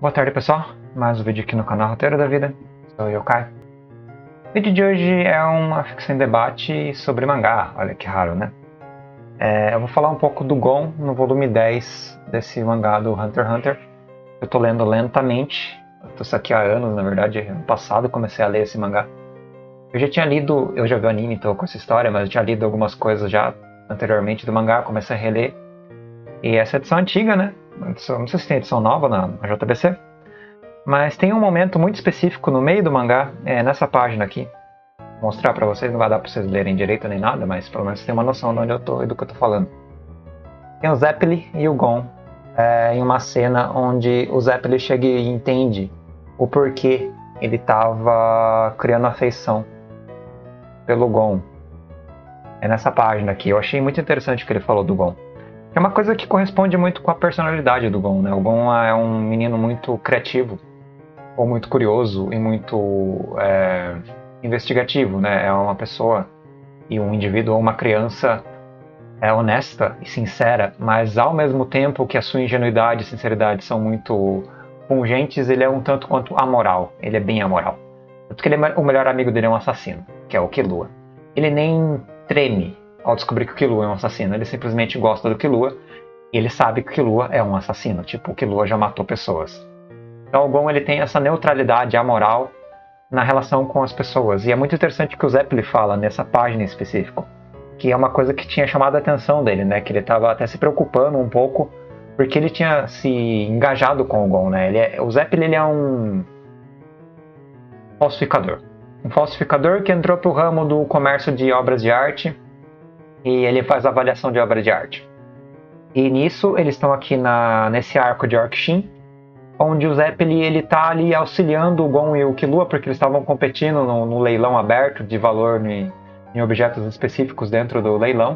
Boa tarde, pessoal. Mais um vídeo aqui no canal Roteiro da Vida. Sou eu, Kai. O vídeo de hoje é uma ficção em debate sobre mangá. Olha que raro, né? Eu vou falar um pouco do Gon no volume 10 desse mangá do Hunter x Hunter. Eu tô lendo lentamente. Eu tô isso aqui há anos, na verdade. Ano passado eu comecei a ler esse mangá. Eu já tinha lido, eu já vi o anime, então com essa história, mas eu tinha lido algumas coisas já anteriormente do mangá. Comecei a reler. E essa edição antiga, né? Não sei se tem edição nova na JBC. Mas tem um momento muito específico no meio do mangá, nessa página aqui. Vou mostrar pra vocês, não vai dar pra vocês lerem direito nem nada, mas pelo menos tem uma noção de onde eu tô e do que eu tô falando. Tem o Zeppeli e o Gon em uma cena onde o Zeppeli chega e entende o porquê ele tava criando afeição pelo Gon. É nessa página aqui. Eu achei muito interessante o que ele falou do Gon. É uma coisa que corresponde muito com a personalidade do Gon, né? O Gon é um menino muito criativo, ou muito curioso e muito investigativo, né? É uma pessoa e um indivíduo ou uma criança honesta e sincera, mas ao mesmo tempo que a sua ingenuidade e sinceridade são muito pungentes, ele é um tanto quanto amoral. Ele é bem amoral. Tanto que o melhor amigo dele é um assassino, que é o Killua. Ele nem treme ao descobrir que o Killua é um assassino. Ele simplesmente gosta do Killua e ele sabe que o Killua é um assassino. Tipo, o Killua já matou pessoas. Então o Gon ele tem essa neutralidade amoral na relação com as pessoas. E é muito interessante que o Zeppeli fala nessa página em específico, que é uma coisa que tinha chamado a atenção dele, né? Que ele estava até se preocupando um pouco, porque ele tinha se engajado com o Gon, né? O Zeppeli ele é um falsificador. Um falsificador que entrou para o ramo do comércio de obras de arte e ele faz avaliação de obra de arte. E nisso eles estão aqui nesse arco de Orc-Shin, onde o Zeppeli ele tá ali auxiliando o Gon e o Killua, porque eles estavam competindo no leilão aberto de valor em objetos específicos dentro do leilão.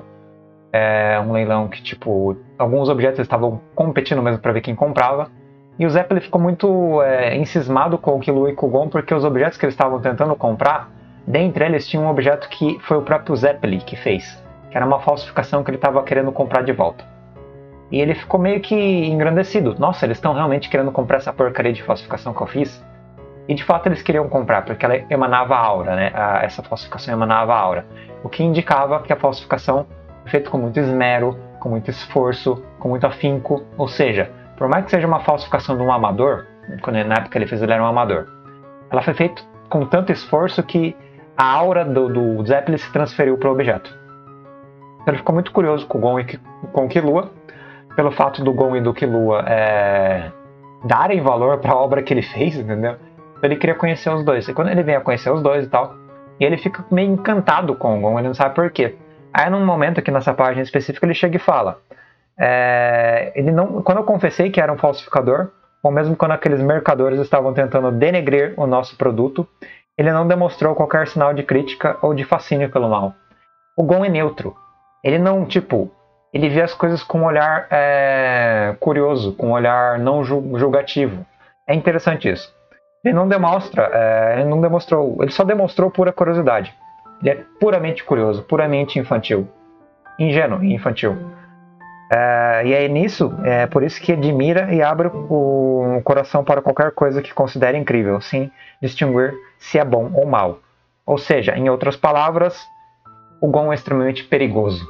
É um leilão que, tipo, alguns objetos estavam competindo mesmo para ver quem comprava. E o Zeppeli ficou muito encismado com o Killua e com o Gon, porque os objetos que eles estavam tentando comprar, dentre eles tinha um objeto que foi o próprio Zeppeli que fez, que era uma falsificação que ele estava querendo comprar de volta. E ele ficou meio que engrandecido. Nossa, eles estão realmente querendo comprar essa porcaria de falsificação que eu fiz? E de fato eles queriam comprar, porque ela emanava aura, né? Essa falsificação emanava aura. O que indicava que a falsificação foi feita com muito esmero, com muito esforço, com muito afinco. Ou seja, por mais que seja uma falsificação de um amador, quando na época ele fez ele era um amador, ela foi feita com tanto esforço que a aura do Zeppeli se transferiu para o objeto. Então ele ficou muito curioso com o Gon e com o Killua, pelo fato do Gon e do Killua darem valor para a obra que ele fez, entendeu? Então ele queria conhecer os dois. E quando ele vem a conhecer os dois e tal, e ele fica meio encantado com o Gon, ele não sabe por quê. Aí num momento aqui nessa página específica ele chega e fala, quando eu confessei que era um falsificador, ou mesmo quando aqueles mercadores estavam tentando denegrir o nosso produto, ele não demonstrou qualquer sinal de crítica ou de fascínio pelo mal. O Gon é neutro. Ele não, ele vê as coisas com um olhar curioso, com um olhar não julgativo. É interessante isso. Ele não demonstra, ele só demonstrou pura curiosidade. Ele é puramente curioso, puramente infantil. Ingênuo e infantil. E é nisso, por isso que admira e abre o coração para qualquer coisa que considere incrível, sem distinguir se é bom ou mal. Ou seja, em outras palavras, o Gon é extremamente perigoso.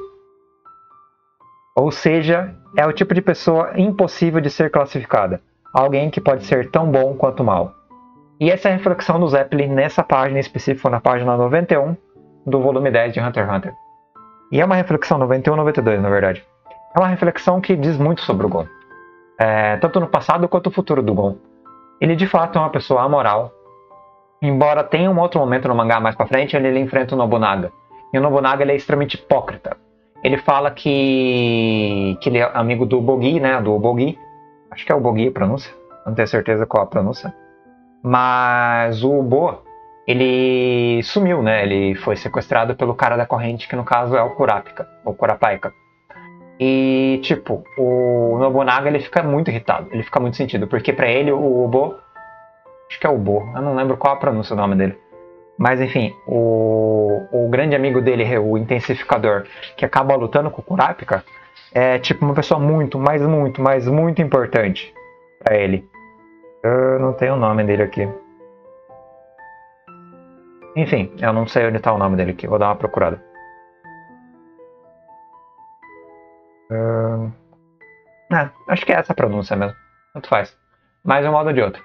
Ou seja, é o tipo de pessoa impossível de ser classificada. Alguém que pode ser tão bom quanto mal. E essa é a reflexão do Zeppeli nessa página específica, na página 91 do volume 10 de Hunter x Hunter. E é uma reflexão 91 e 92, na verdade. É uma reflexão que diz muito sobre o Gon. Tanto no passado quanto no futuro do Gon. Ele de fato é uma pessoa amoral. Embora tenha um outro momento no mangá mais pra frente, ele enfrenta o Nobunaga. E o Nobunaga ele é extremamente hipócrita. Ele fala que ele é amigo do Bogi, né? Do Bogi. Acho que é o Bogi a pronúncia. Não tenho certeza qual a pronúncia. Mas o Bo, ele sumiu, né? Ele foi sequestrado pelo cara da corrente, que no caso é o Kurapika, ou Kurapika. E, o Nobunaga, ele fica muito irritado. Ele fica muito sentido, porque pra ele, o Bo... Acho que é o Bo. Eu não lembro qual a pronúncia do nome dele. Mas enfim, o grande amigo dele, o intensificador, que acaba lutando com o Kurapika, é uma pessoa muito importante para ele. Eu não tenho o nome dele aqui. Enfim, eu não sei onde tá o nome dele aqui. Vou dar uma procurada. Acho que é essa a pronúncia mesmo. Tanto faz. Mas de um modo ou de outro.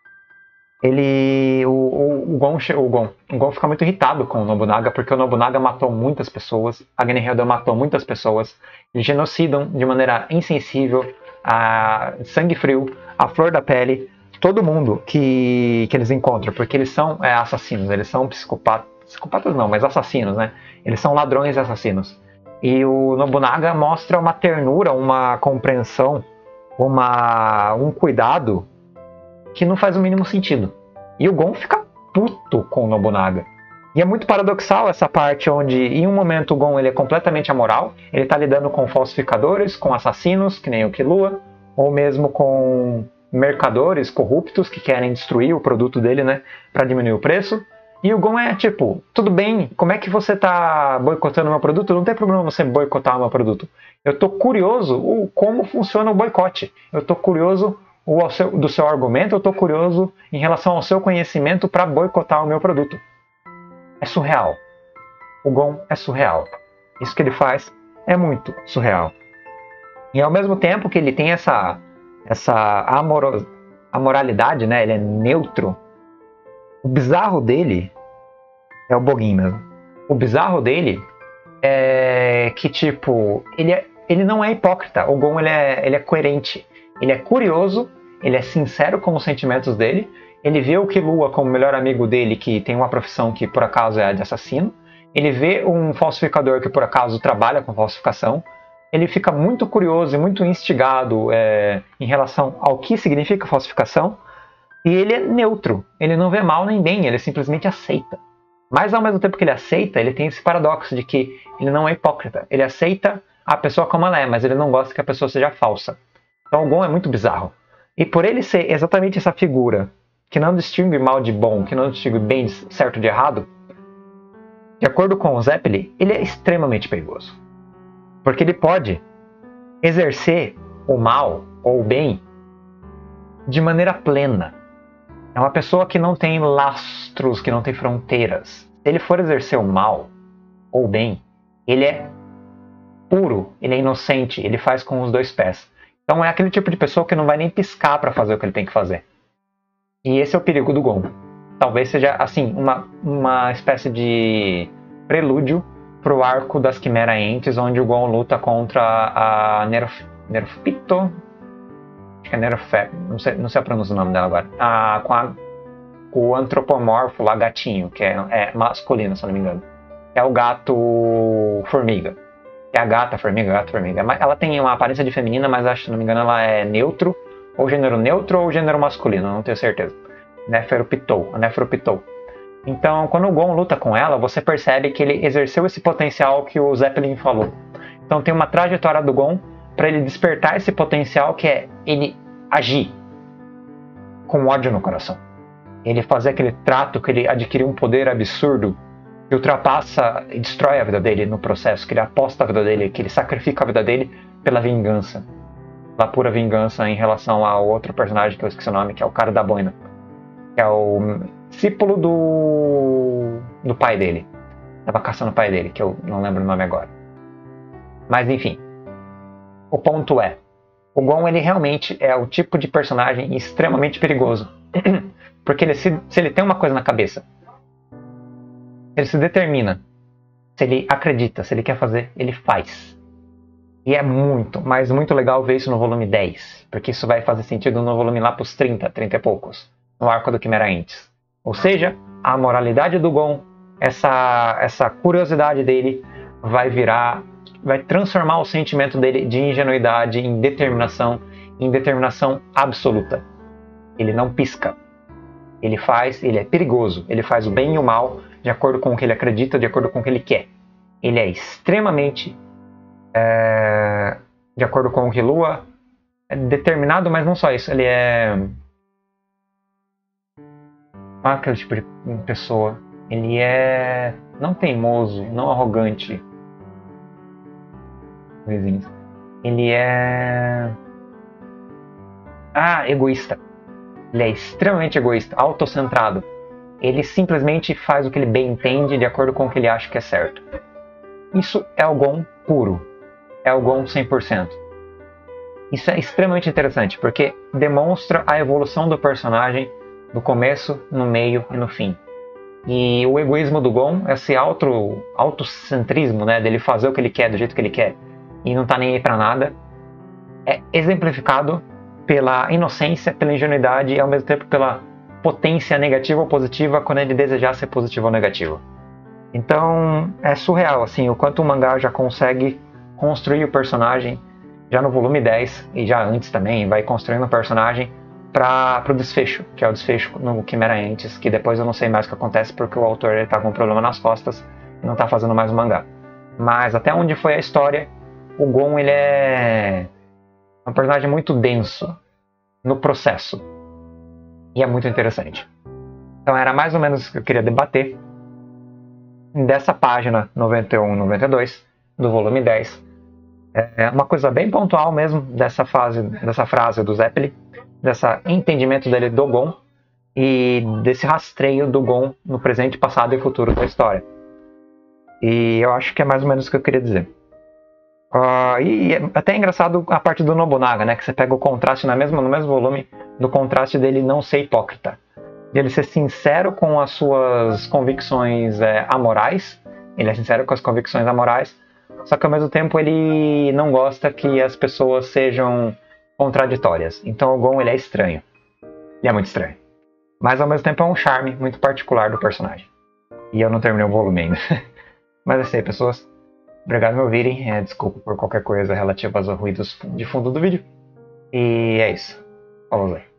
O Gon fica muito irritado com o Nobunaga, porque o Nobunaga matou muitas pessoas, a Genhilda matou muitas pessoas, genocidam de maneira insensível, a sangue frio, a flor da pele, todo mundo que eles encontram, porque eles são assassinos, eles são psicopatas não, mas assassinos, né? Eles são ladrões e assassinos. E o Nobunaga mostra uma ternura, uma compreensão, um cuidado que não faz o mínimo sentido. E o Gon fica puto com o Nobunaga. E é muito paradoxal essa parte onde, em um momento, o Gon ele é completamente amoral, ele está lidando com falsificadores, com assassinos, que nem o Killua, ou mesmo com mercadores corruptos que querem destruir o produto dele, né, para diminuir o preço. E o Gon é tipo, tudo bem, como é que você está boicotando o meu produto? Não tem problema você boicotar o meu produto. Eu estou curioso como funciona o boicote. Eu estou curioso do seu argumento, eu estou curioso em relação ao seu conhecimento para boicotar o meu produto. É surreal. O Gon é surreal. Isso que ele faz é muito surreal. E ao mesmo tempo que ele tem essa amoralidade, né? Ele é neutro. O bizarro dele é o Bogin mesmo. O bizarro dele é que, tipo, ele não é hipócrita. O Gon ele é coerente. Ele é curioso, ele é sincero com os sentimentos dele, ele vê o Killua como o melhor amigo dele, que tem uma profissão que por acaso é a de assassino, ele vê um falsificador que por acaso trabalha com falsificação, ele fica muito curioso e muito instigado em relação ao que significa falsificação, e ele é neutro, ele não vê mal nem bem, ele simplesmente aceita. Mas ao mesmo tempo que ele aceita, ele tem esse paradoxo de que ele não é hipócrita, ele aceita a pessoa como ela é, mas ele não gosta que a pessoa seja falsa. Então o Gon é muito bizarro. E por ele ser exatamente essa figura que não distingue mal de bom, que não distingue bem certo de errado, de acordo com o Zeppeli, ele é extremamente perigoso. Porque ele pode exercer o mal ou o bem de maneira plena. É uma pessoa que não tem lastros, que não tem fronteiras. Se ele for exercer o mal ou o bem, ele é puro, ele é inocente, ele faz com os dois pés. Então é aquele tipo de pessoa que não vai nem piscar para fazer o que ele tem que fazer. E esse é o perigo do Gon. Talvez seja, assim, uma espécie de prelúdio pro arco das Quimera Entes, onde o Gon luta contra a Nerfpito. Acho que é Nerfé, não sei a pronúncia do nome dela agora. Com o antropomorfo lá, gatinho, que é masculino, se eu não me engano. É o gato formiga. É a gata formiga. Ela tem uma aparência de feminina, mas acho, se não me engano, ela é neutro, ou gênero neutro ou gênero masculino, não tenho certeza. Neferopitou. Então, quando o Gon luta com ela, você percebe que ele exerceu esse potencial que o Zeppelin falou. Então tem uma trajetória do Gon para ele despertar esse potencial, que é ele agir com ódio no coração. Ele fazer aquele trato que ele adquiriu um poder absurdo que ultrapassa e destrói a vida dele no processo, que ele aposta a vida dele, que ele sacrifica a vida dele pela vingança. Pela pura vingança em relação ao outro personagem que eu esqueci o nome, que é o cara da boina. Que é o discípulo do pai dele. Tava caçando o pai dele, que eu não lembro o nome agora. Mas enfim. O ponto é, o Gon ele realmente é o tipo de personagem extremamente perigoso. Porque se ele tem uma coisa na cabeça, ele se determina, se ele acredita, se ele quer fazer, ele faz. E é muito, mas muito legal ver isso no volume 10, porque isso vai fazer sentido no volume lá pros 30 e poucos, no arco do Quimera Entes. Ou seja, a moralidade do Gon, essa curiosidade dele vai transformar o sentimento dele de ingenuidade em determinação absoluta. Ele não pisca. Ele é perigoso, ele faz o bem e o mal de acordo com o que ele acredita, de acordo com o que ele quer. Ele é extremamente, de acordo com o Killua, determinado, mas não só isso, ele é aquele tipo de pessoa. Ele é não teimoso, não arrogante. Ele é egoísta. Ele é extremamente egoísta, autocentrado. Ele simplesmente faz o que ele bem entende de acordo com o que ele acha que é certo. Isso é o Gon puro. É o Gon 100%. Isso é extremamente interessante, porque demonstra a evolução do personagem no começo, no meio e no fim. E o egoísmo do Gon, esse autocentrismo, né, dele fazer o que ele quer, do jeito que ele quer, e não tá nem aí pra nada, é exemplificado pela inocência, pela ingenuidade e ao mesmo tempo pela potência negativa ou positiva quando ele desejar ser positivo ou negativo. Então é surreal assim, o quanto o mangá já consegue construir o personagem já no volume 10 e já antes também, vai construindo o personagem para o desfecho, que é o desfecho no Chimera Antes, que depois eu não sei mais o que acontece porque o autor está com um problema nas costas e não está fazendo mais o mangá. Mas até onde foi a história, o Gon ele é um personagem muito denso no processo e é muito interessante. Então era mais ou menos o que eu queria debater dessa página 91 e 92 do volume 10. É uma coisa bem pontual mesmo dessa frase do Zeppeli, desse entendimento dele do Gon e desse rastreio do Gon no presente, passado e futuro da história. E eu acho que é mais ou menos o que eu queria dizer. E até é engraçado a parte do Nobunaga, né? Que você pega o contraste no mesmo volume do contraste dele não ser hipócrita. De ele ser sincero com as suas convicções amorais. Ele é sincero com as convicções amorais. Só que ao mesmo tempo ele não gosta que as pessoas sejam contraditórias. Então o Gon ele é estranho. Ele é muito estranho. Mas ao mesmo tempo é um charme muito particular do personagem. E eu não terminei o volume ainda. Mas é isso aí, pessoas. Obrigado por me ouvirem. Desculpa por qualquer coisa relativa aos ruídos de fundo do vídeo. E é isso. Falou, Zé.